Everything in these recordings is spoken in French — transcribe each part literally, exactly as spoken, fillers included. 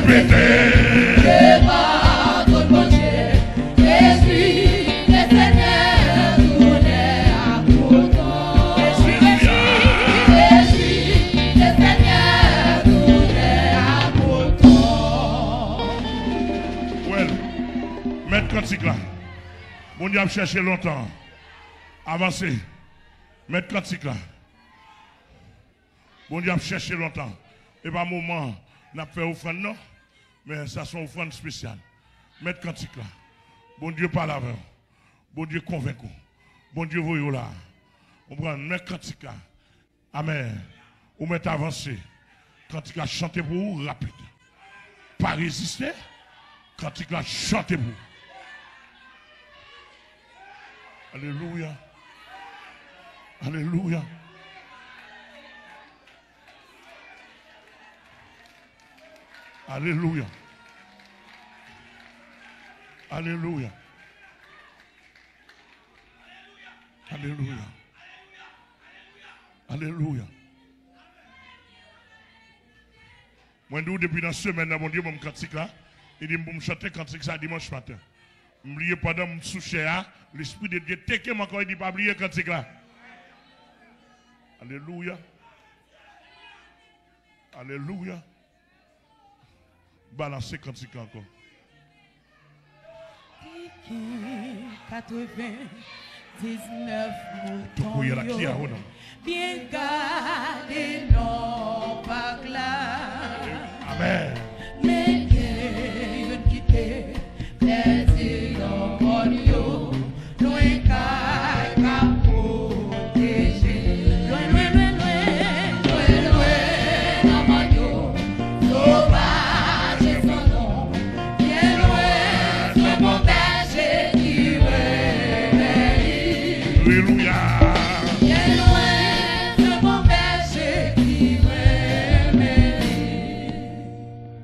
répéter. Cantique là. Bon Dieu a cherché longtemps. Avancez. Mettre cantique là. Bon Dieu a cherché longtemps. Et pas un moment, on a fait offrande non. Mais ça sont offrande spéciale. Mettre cantique là. Bon Dieu parle avec. Bon Dieu convaincu. Bon Dieu voyez là. On prend mettre cantique là. Amen. Ou mettre avancer. Cantique là chanter pour vous rapide. Pas résister. Cantique là chanter pour vous. Alléluia. Alléluia. Alléluia. Alléluia. Alléluia. Alléluia. Moi, depuis dans la semaine, mon Dieu, mon cantique là, il dit, je vais chanter cantique ça dimanche matin. M'oubliez pendant mon souché l'esprit de Dieu teke encore il dit pas oublier cantique là. Alléluia. Alléluia. Balancez cantique encore. quatre-vingt-dix-neuf moutons bien gardés non pas clair. Amen. Mais Dieu quitté plaisir en bon yo, loin qu'à protéger, loin loin loin loin loin loin dans mon yo, sauvage et son nom, bien loin de mon berger qui réveille. Alléluia. Bien loin de mon berger qui réveille.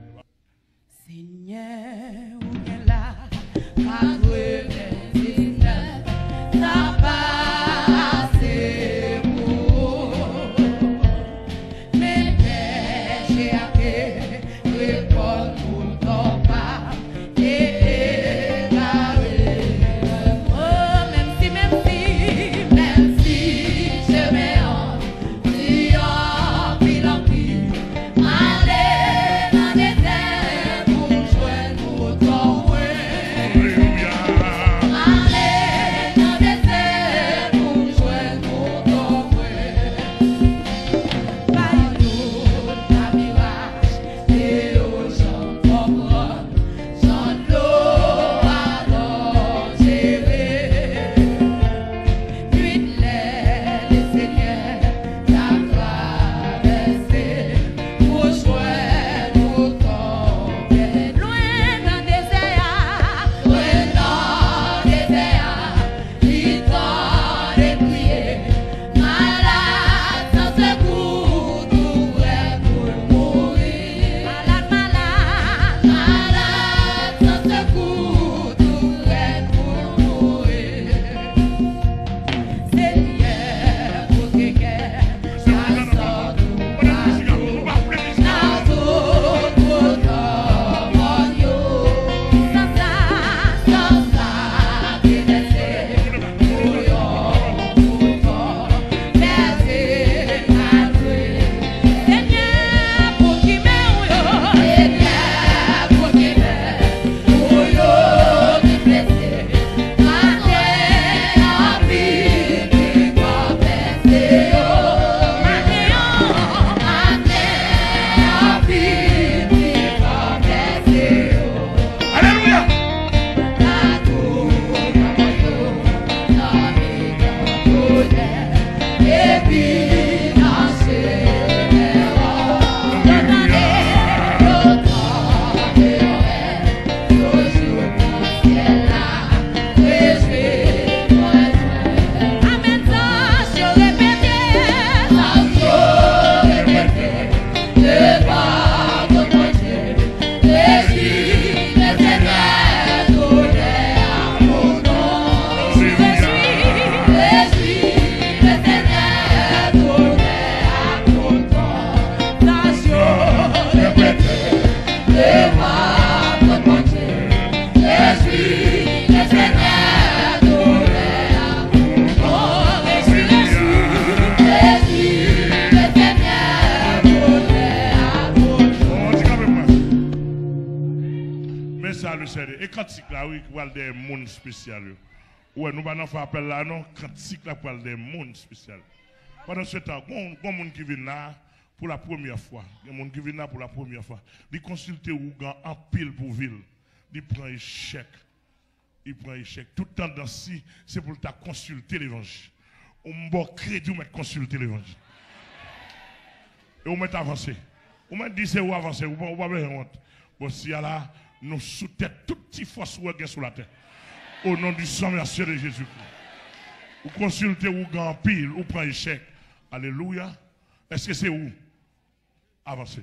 Et cantique là, oui, qui parle des mondes spéciaux. Ouais, nous allons faire appel là, non, cantique là, parle des mondes spéciaux. Pendant ce temps, il y a des gens qui viennent là pour la première fois. Il y a des gens qui viennent là pour la première fois. Ils consultent Ougan en pile pour ville. Ils prennent échec. Ils prennent échec. Tout le temps dans ci, c'est pour ta consulter l'évangile. On m'a crédit, on m'a consulter l'évangile. Et on m'a avancé. On m'a dit c'est où avancer, on va pas honte. Bon, si là, nous sous-tête toute petite force ou sur la terre. Au nom du sang merci de Jésus-Christ. Vous consultez ou grand pile, ou prend échec. Alléluia. Est-ce que c'est où? Avancez.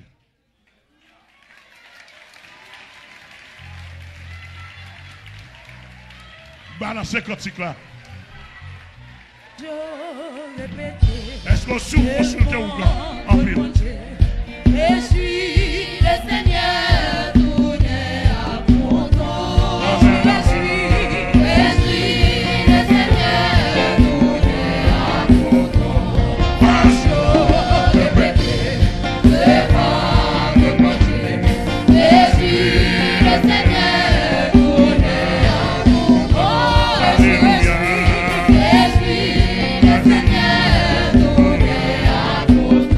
Balancez cantique là. Est-ce qu'on sous-consulte ou grand en pile? Je suis le Seigneur, tout est à mon nom. Je suis, je suis le Seigneur, tout est à mon nom. Je répéter devant le bon Dieu. Je suis le Seigneur, tout est à mon nom. Je suis, je suis le Seigneur, tout est à mon nom.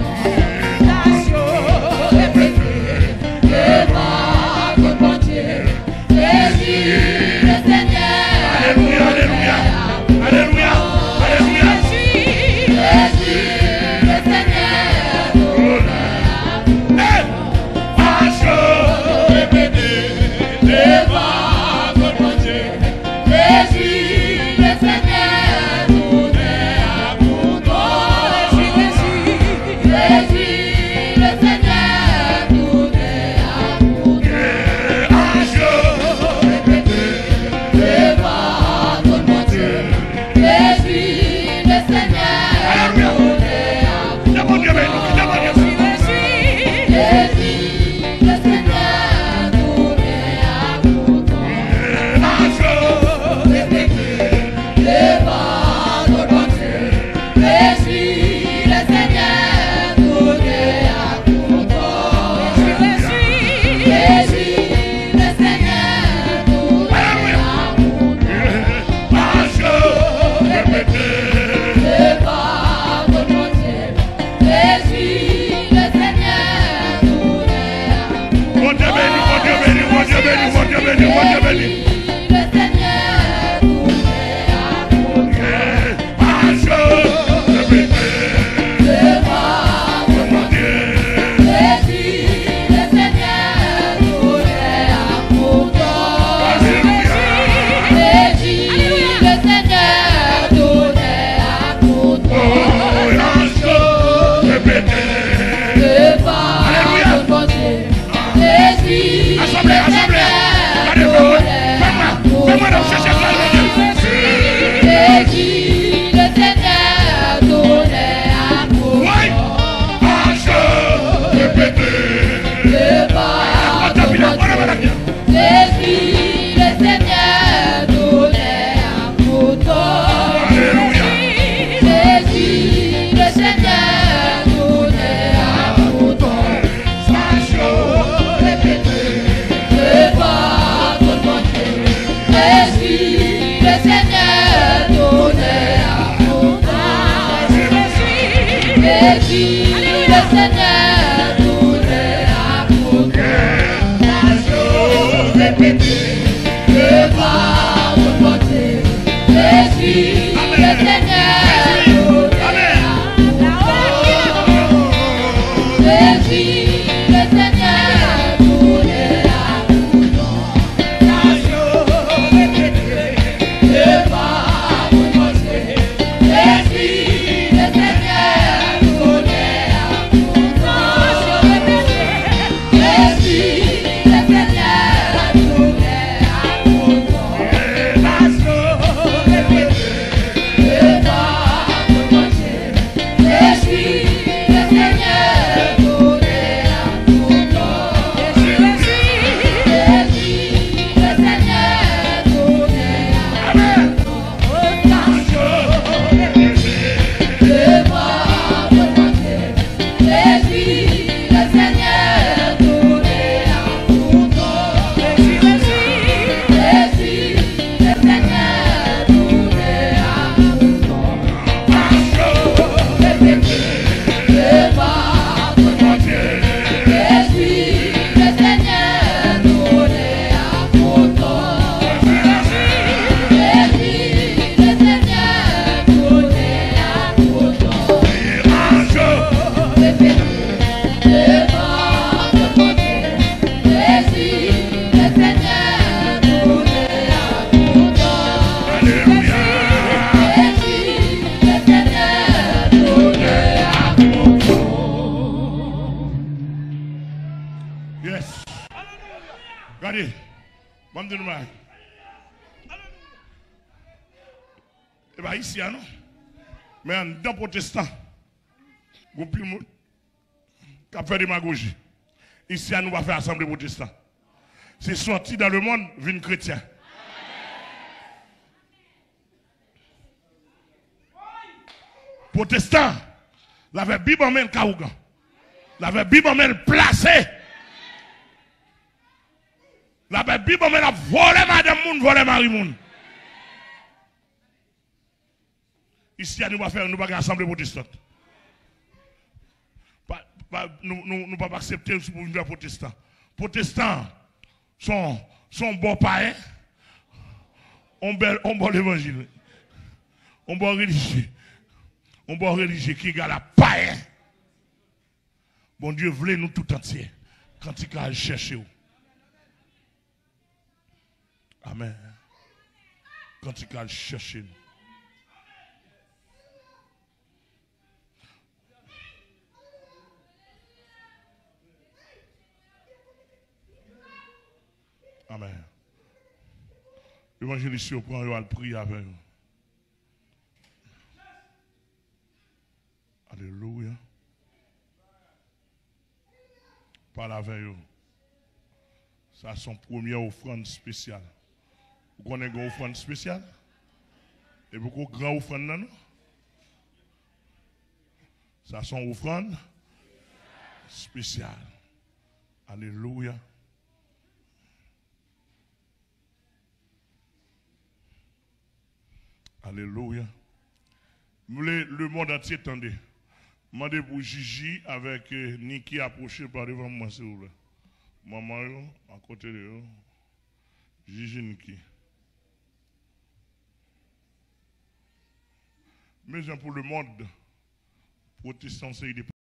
Yeah. Regardez, je vais me dire, et bien ici, non? Mais dans les protestants, il y a plus de monde qui a fait démagogie. Ici, nous va faire assemblée protestants. C'est sorti dans le monde, vin chrétien. Protestant, la Bible en main le Kaougan. La Bible en main le placé. La Bible en main la volé madame moun, volé mari moun. Ici, nous va faire, nous va faire assemblée protestante. Pas, pas, nous ne pouvons pas accepter pour une protestant. Protestants sont, sont bons païens. On bon l'évangile. On bon religieux. On bon religieux qui égale à païen. Bon Dieu voulait nous tout entier. Quand il a cherché. Amen. Quand il a cherché nous. Amen. L'évangéliste au prend, il va prier avec vous. Alléluia. Parle avec vous. Ça, c'est son premier offrande spéciale. Vous connaissez une offrande spéciale? Et beaucoup de grandes offrandes, non? Ça, c'est une offrande spéciale. Alléluia. Alléluia. Le monde entier, attendez. Demandez pour Gigi avec euh, Niki approché par devant moi, s'il vous plaît. Maman, yo, à côté de eux. Gigi Niki. Mais pour le monde, protestant, c'est